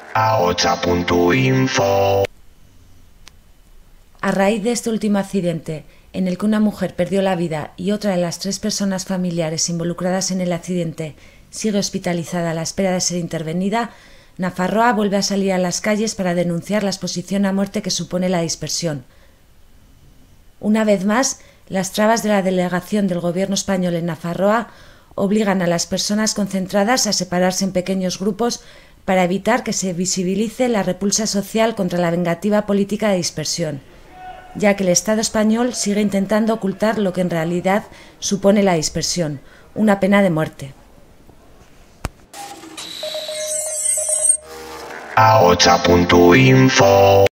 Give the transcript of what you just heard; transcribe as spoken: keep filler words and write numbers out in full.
Ahotsa punto info. A raíz de este último accidente, en el que una mujer perdió la vida y otra de las tres personas familiares involucradas en el accidente sigue hospitalizada a la espera de ser intervenida, Nafarroa vuelve a salir a las calles para denunciar la exposición a muerte que supone la dispersión. Una vez más, las trabas de la delegación del gobierno español en Nafarroa obligan a las personas concentradas a separarse en pequeños grupos para evitar que se visibilice la repulsa social contra la vengativa política de dispersión, ya que el Estado español sigue intentando ocultar lo que en realidad supone la dispersión, una pena de muerte. Ahotsa punto info.